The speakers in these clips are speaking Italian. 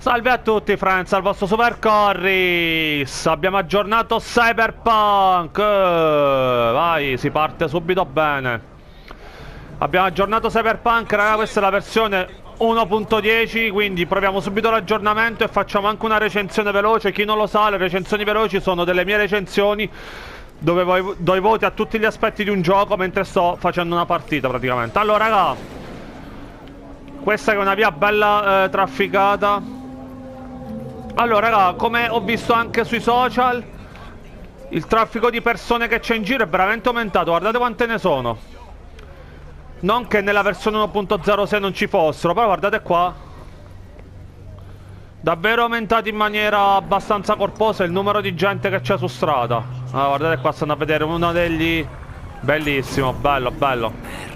Salve a tutti friends, al vostro Super Corris. Abbiamo aggiornato Cyberpunk. Vai, si parte subito bene. Abbiamo aggiornato Cyberpunk, raga, questa è la versione 1.10, quindi proviamo subito l'aggiornamento e facciamo anche una recensione veloce. Chi non lo sa, le recensioni veloci sono delle mie recensioni dove do i voti a tutti gli aspetti di un gioco mentre sto facendo una partita praticamente. Allora raga, questa è una via bella trafficata. Allora raga, come ho visto anche sui social, il traffico di persone che c'è in giro è veramente aumentato. Guardate quante ne sono. Non che nella versione 1.06 non ci fossero, però guardate qua. Davvero aumentato in maniera abbastanza corposa il numero di gente che c'è su strada. Allora, guardate qua, stanno a vedere uno degli... Bellissimo, bello, bello.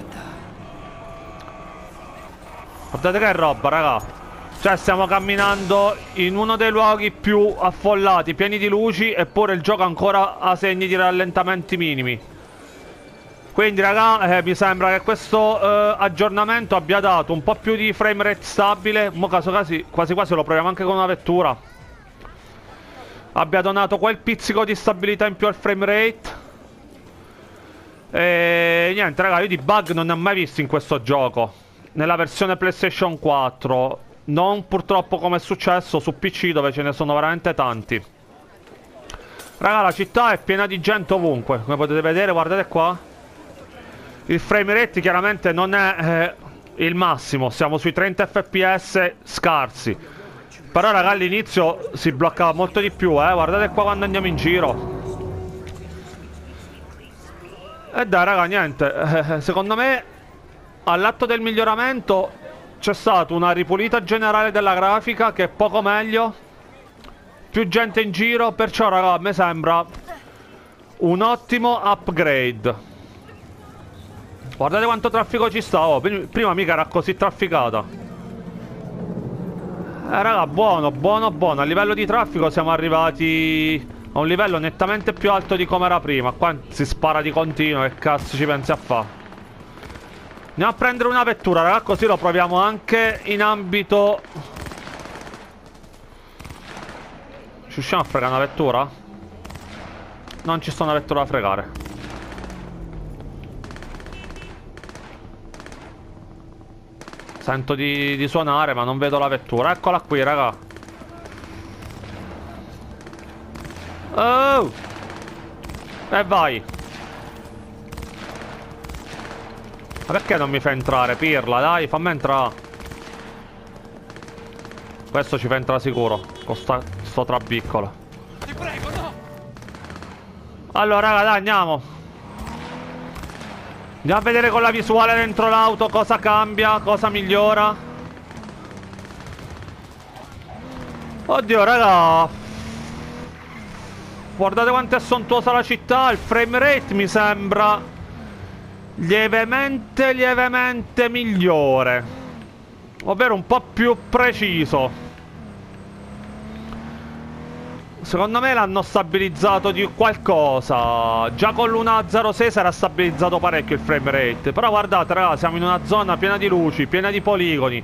Guardate che roba, raga. Cioè stiamo camminando in uno dei luoghi più affollati, pieni di luci, eppure il gioco ancora ha segni di rallentamenti minimi. Quindi raga, mi sembra che questo aggiornamento abbia dato un po' più di frame rate stabile. Mo caso quasi quasi lo proviamo anche con una vettura. Abbia donato quel pizzico di stabilità in più al frame rate. E niente raga, io di bug non ne ho mai visti in questo gioco. Nella versione PlayStation 4. Non purtroppo come è successo su PC dove ce ne sono veramente tanti. Raga, la città è piena di gente ovunque. Come potete vedere, guardate qua. Il frame rate chiaramente non è il massimo. Siamo sui 30 fps scarsi. Però raga, all'inizio si bloccava molto di più, guardate qua quando andiamo in giro. E dai raga, niente, secondo me all'atto del miglioramento c'è stata una ripulita generale della grafica che è poco meglio. Più gente in giro, perciò raga, a me sembra un ottimo upgrade. Guardate quanto traffico ci sta. Oh, prima mica era così trafficata. Raga, buono, buono, buono. A livello di traffico siamo arrivati a un livello nettamente più alto di come era prima. Qua si spara di continuo, che cazzo ci pensi a fare? Andiamo a prendere una vettura, raga, così lo proviamo anche in ambito... Ci riusciamo a fregare una vettura? Non ci sta una vettura da fregare. Sento di suonare, ma non vedo la vettura. Eccola qui, raga. Oh! E vai. Ma perché non mi fa entrare, pirla? Dai, fammi entrare. Questo ci fa entrare sicuro. Con sto trabiccolo. Ti prego, no! Allora, raga, dai, andiamo. Andiamo a vedere con la visuale dentro l'auto cosa cambia, cosa migliora. Oddio, raga. Guardate quanto è sontuosa la città. Il frame rate mi sembra lievemente migliore, ovvero un po' più preciso. Secondo me l'hanno stabilizzato di qualcosa. Già con l'1.06 si era stabilizzato parecchio il frame rate. Però guardate raga, siamo in una zona piena di luci, piena di poligoni.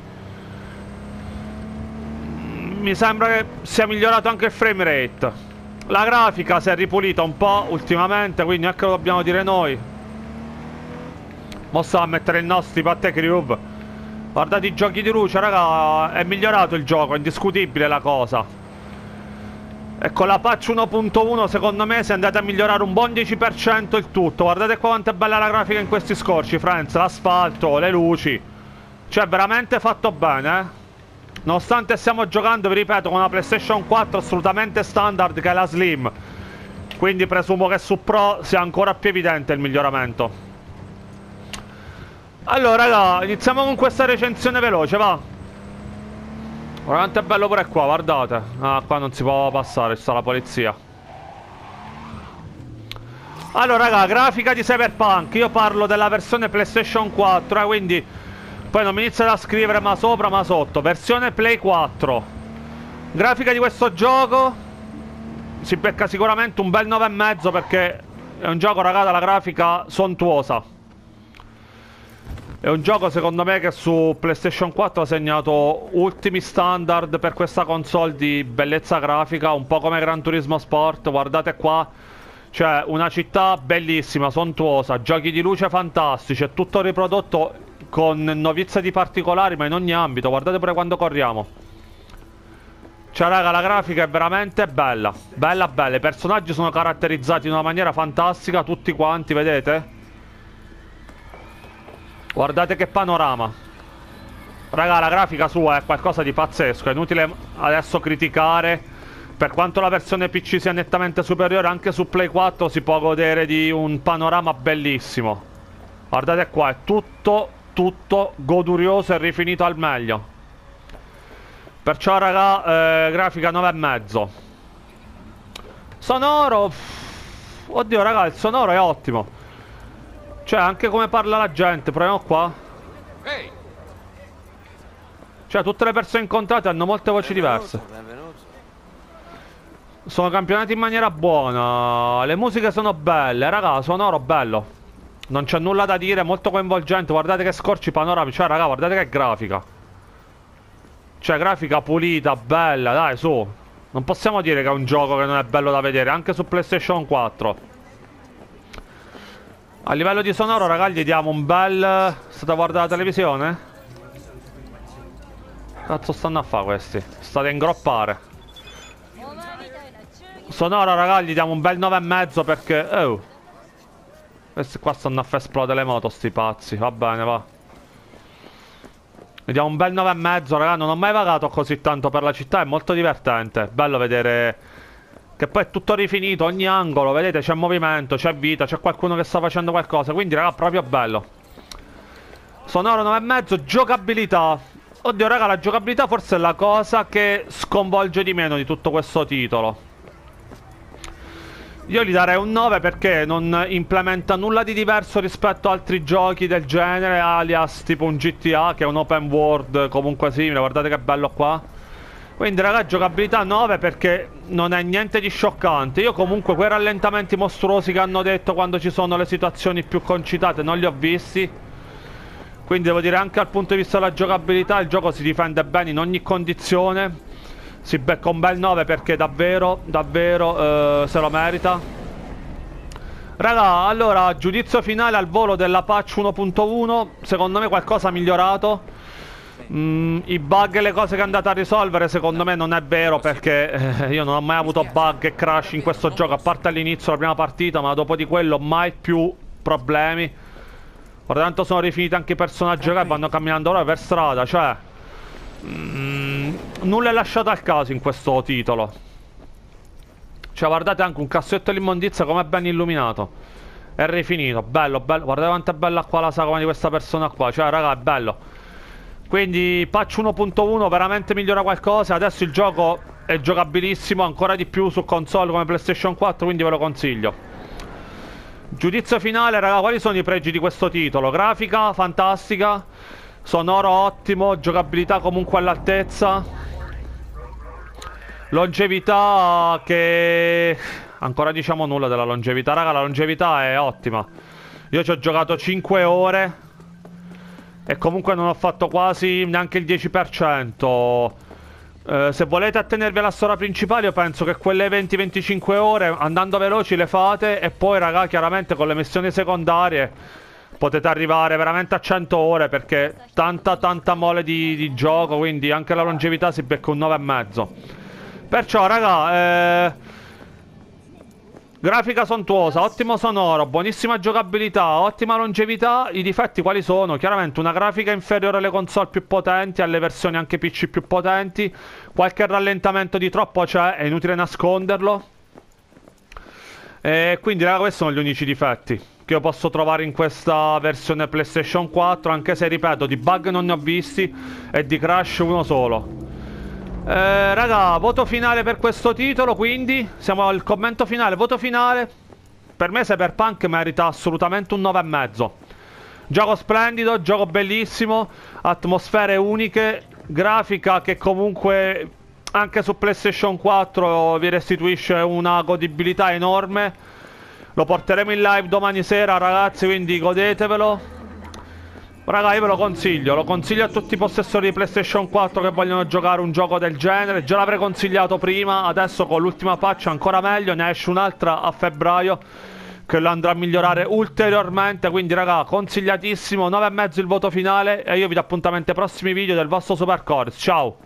Mi sembra che sia migliorato anche il frame rate. La grafica si è ripulita un po' ultimamente, quindi anche lo dobbiamo dire noi. Mo sta a mettere il nostro tipo a Tech Cube. Guardate i giochi di luce, raga. È migliorato il gioco, è indiscutibile la cosa. E con la patch 1.1 secondo me si è andata a migliorare un buon 10% il tutto. Guardate qua quanto è bella la grafica in questi scorci, friends. L'asfalto, le luci. Cioè veramente fatto bene, Nonostante stiamo giocando, vi ripeto, con una PlayStation 4 assolutamente standard, che è la Slim. Quindi presumo che su Pro sia ancora più evidente il miglioramento. Allora raga, iniziamo con questa recensione veloce, va. Veramente bello pure qua, guardate. Ah, qua non si può passare, ci sta la polizia. Allora raga, grafica di Cyberpunk. Io parlo della versione PlayStation 4, quindi poi non mi iniziate a scrivere ma sopra ma sotto. Versione Play 4. Grafica di questo gioco si becca sicuramente un bel 9,5, perché è un gioco raga dalla grafica sontuosa. È un gioco secondo me che su PlayStation 4 ha segnato ultimi standard per questa console di bellezza grafica, un po' come Gran Turismo Sport. Guardate qua, c'è una città bellissima, sontuosa, giochi di luce fantastici, è tutto riprodotto con novizie di particolari ma in ogni ambito. Guardate pure quando corriamo. Cioè raga, la grafica è veramente bella, bella bella, i personaggi sono caratterizzati in una maniera fantastica, tutti quanti, vedete? Guardate che panorama. Raga, la grafica sua è qualcosa di pazzesco. È inutile adesso criticare. Per quanto la versione PC sia nettamente superiore, anche su Play 4 si può godere di un panorama bellissimo. Guardate qua, è tutto godurioso e rifinito al meglio. Perciò raga, grafica 9,5. Sonoro, oddio raga, il sonoro è ottimo. Cioè, anche come parla la gente, proviamo qua. Cioè, tutte le persone incontrate hanno molte voci diverse. Sono campionati in maniera buona. Le musiche sono belle, raga, sonoro bello. Non c'è nulla da dire, molto coinvolgente. Guardate che scorci panoramici. Cioè, raga, guardate che grafica. Cioè, grafica pulita, bella, dai, su. Non possiamo dire che è un gioco che non è bello da vedere, anche su PlayStation 4. A livello di sonoro, raga, gli diamo un bel... State a guardare la televisione? Cazzo stanno a fare questi? State a ingroppare. Sonoro, raga, gli diamo un bel 9,5 perché... Oh! Questi qua stanno a far esplodere le moto, sti pazzi. Va bene, va. Gli diamo un bel 9,5, raga. Non ho mai vagato così tanto per la città, è molto divertente. Bello vedere... Che poi è tutto rifinito, ogni angolo, vedete, c'è movimento, c'è vita, c'è qualcuno che sta facendo qualcosa. Quindi, raga, proprio bello. Sonoro 9,5, giocabilità. Oddio, raga, la giocabilità forse è la cosa che sconvolge di meno di tutto questo titolo. Io gli darei un 9 perché non implementa nulla di diverso rispetto a altri giochi del genere, alias tipo un GTA, che è un open world comunque simile. Guardate che bello qua. Quindi raga, giocabilità 9 perché non è niente di scioccante. Io comunque quei rallentamenti mostruosi che hanno detto quando ci sono le situazioni più concitate non li ho visti. Quindi devo dire, anche dal punto di vista della giocabilità il gioco si difende bene in ogni condizione. Si becca un bel 9 perché davvero se lo merita. Raga, allora, giudizio finale al volo della patch 1.1. Secondo me qualcosa ha migliorato. I bug e le cose che è andata a risolvere secondo me non è vero, perché io non ho mai avuto bug e crash in questo gioco, a parte all'inizio la prima partita, ma dopo di quello mai più problemi. Guarda tanto sono rifiniti anche i personaggi che vanno camminando ora per strada, cioè nulla è lasciato al caso in questo titolo. Cioè guardate anche un cassetto dell'immondizia come è ben illuminato, è rifinito, bello, bello. Guardate quanto è bella qua la sagoma di questa persona qua, cioè raga è bello. Quindi patch 1.1 veramente migliora qualcosa. Adesso il gioco è giocabilissimo ancora di più su console come PlayStation 4, quindi ve lo consiglio. Giudizio finale, raga, quali sono i pregi di questo titolo? Grafica fantastica, sonoro ottimo, giocabilità comunque all'altezza, longevità che... Ancora diciamo nulla della longevità, raga, la longevità è ottima. Io ci ho giocato 5 ore e comunque non ho fatto quasi neanche il 10%. Se volete attenervi alla storia principale, io penso che quelle 20-25 ore andando veloci le fate. E poi raga, chiaramente con le missioni secondarie potete arrivare veramente a 100 ore, perché tanta mole di gioco. Quindi anche la longevità si becca un 9,5. Perciò raga, grafica sontuosa, ottimo sonoro, buonissima giocabilità, ottima longevità. I difetti quali sono? Chiaramente una grafica inferiore alle console più potenti, alle versioni anche PC più potenti. Qualche rallentamento di troppo c'è, è inutile nasconderlo. E quindi raga, questi sono gli unici difetti che io posso trovare in questa versione PlayStation 4. Anche se, ripeto, di bug non ne ho visti e di crash uno solo. Raga, voto finale per questo titolo. Quindi siamo al commento finale. Voto finale: per me Cyberpunk merita assolutamente un 9,5. Gioco splendido, gioco bellissimo, atmosfere uniche, grafica che comunque anche su PlayStation 4 vi restituisce una godibilità enorme. Lo porteremo in live domani sera, ragazzi, quindi godetevelo. Raga, io ve lo consiglio a tutti i possessori di PlayStation 4 che vogliono giocare un gioco del genere. Già l'avrei consigliato prima, adesso con l'ultima patch ancora meglio, ne esce un'altra a febbraio che lo andrà a migliorare ulteriormente. Quindi raga, consigliatissimo, 9,5 il voto finale e io vi do appuntamento ai prossimi video del vostro Super Chorus. Ciao!